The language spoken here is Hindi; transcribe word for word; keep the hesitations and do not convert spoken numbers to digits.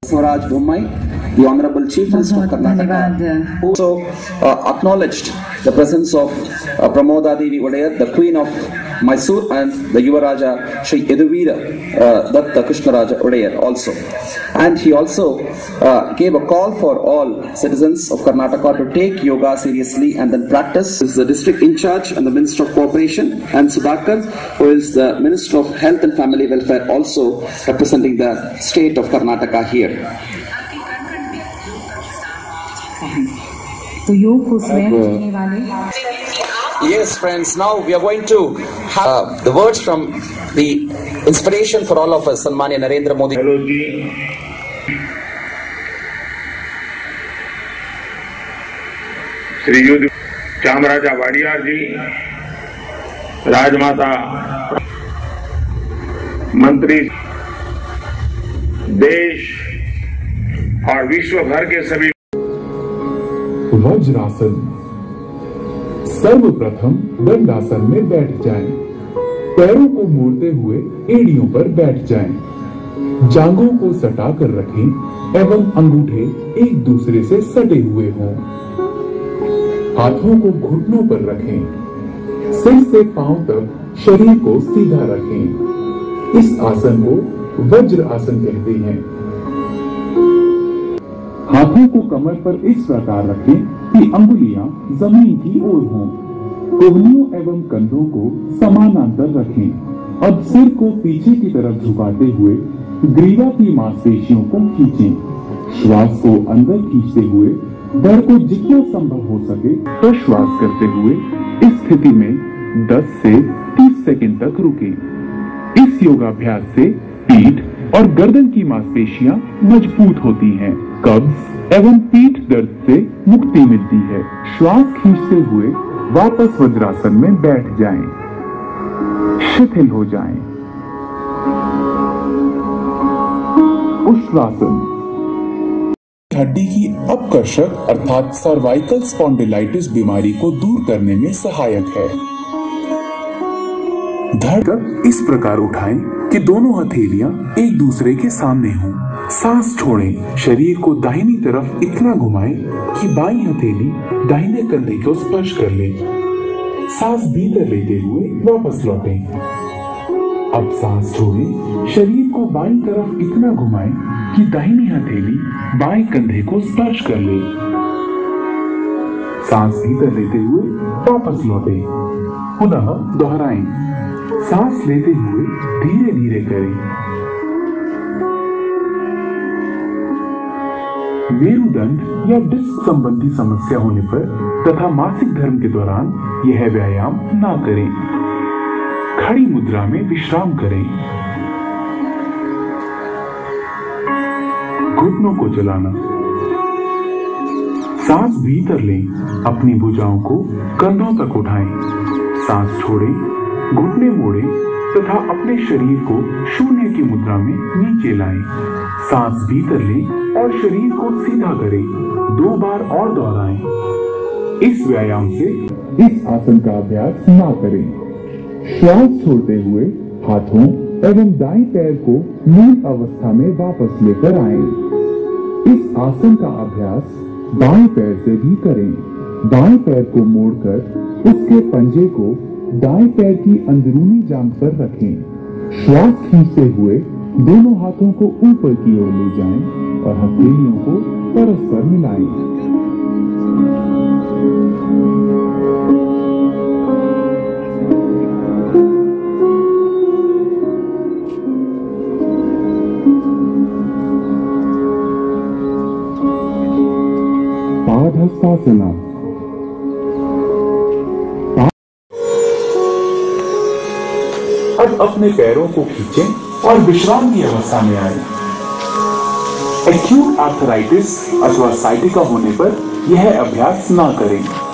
Swaraj Bommai, the Honorable Chief Minister of Karnataka, also uh, acknowledged the presence of uh, Pramoda Devi Odaiyar, the Queen of Mysore, and the Yuvaraja Shri Yaduvira uh, Datta Krishnaraja Odaiyar also. And he also uh, gave a call for all citizens of Karnataka to take yoga seriously and then practice. This is the district in charge and the Minister of Cooperation, and Sudhakar, who is the Minister of Health and Family Welfare, also representing the state of Karnataka here. तो योग को स्वयं करने वाले Yes, friends, now we are going to have uh, the words from the inspiration for all of us, Sanmaniya Narendra Modi. Hello, ji. Shri युद्ध चामराजा वाडियार जी, राजमाता मंत्री, देश और विश्व भर के सभी। वज्रासन। सर्वप्रथम दंडासन में बैठ जाएं। पैरों को मोड़ते हुए एड़ियों पर बैठ जाएं। जांघों को सटा कर रखें एवं अंगूठे एक दूसरे से सटे हुए हों। हाथों को घुटनों पर रखें। सिर से पांव तक शरीर को सीधा रखें। इस आसन को वज्र आसन कहते हैं। हाथों को कमर पर इस प्रकार रखें कि अंगुलियां जमीन की ओर हों। कोहनियों एवं कंधों को समानांतर रखें। अब सिर को पीछे की तरफ झुकाते हुए ग्रीवा की मांसपेशियों को खींचें। श्वास को अंदर खींचते हुए पैर को जितना संभव हो सके तो श्वास करते हुए इस स्थिति में दस से तीस सेकंड तक रुकें। इस योगाभ्यास से पीठ और गर्दन की मांसपेशियां मजबूत होती हैं। कब्ज एवं पीठ दर्द से मुक्ति मिलती है। श्वास खींचते हुए वापस वज्रासन में बैठ जाएं। शिथिल हो जाएं। उष्ट्रासन। हड्डी की अपकर्षक अर्थात सर्वाइकल स्पॉन्डिलाइटिस बीमारी को दूर करने में सहायक है। धड़कन इस प्रकार उठाएं कि दोनों हथेलियां एक दूसरे के सामने हों। सांस छोड़ें। शरीर को दाहिनी तरफ इतना घुमाएं कि बाईं हथेली दाहिने कंधे को स्पर्श कर ले। सांस भीतर लेते हुए वापस लौटें। अब सांस छोड़ें। शरीर को बाईं तरफ इतना घुमाएं कि दाहिनी हथेली बाएं कंधे को स्पर्श कर ले। सांस भीतर लेते हुए वापस लौटें। पुनः दोहराएं। सांस लेते हुए धीरे धीरे करें। मेरुदंड या डिस्क संबंधी समस्या होने पर तथा मासिक धर्म के दौरान यह व्यायाम ना करें। खड़ी मुद्रा में विश्राम करें। घुटनों को चलाना। सांस भीतर लें। अपनी भुजाओं को कंधों तक उठाएं। सांस छोड़ें। घुटने मोड़ें तथा अपने शरीर को शून्य की मुद्रा में नीचे लाएं। सांस भीतर लें और शरीर को सीधा करें। दो बार और दोहराएं। इस व्यायाम से इस आसन का अभ्यास ना करें। श्वास छोड़ते हुए हाथों एवं दाएं पैर को मूल अवस्था में वापस लेकर आएं। इस आसन का अभ्यास बाएं पैर से भी करें। बाएं पैर को मोड़कर उसके पंजे को दाएं पैर की अंदरूनी जांघ पर रखें। श्वास खींचते हुए दोनों हाथों को ऊपर की ओर ले जाएं और हथेलियों को परस्पर मिलाएं। पादहस्तासना। अब अपने पैरों को खींचें और विश्राम की अवस्था में आए। एक्यूट आर्थराइटिस अथवा साइटिका होने पर यह अभ्यास ना करें।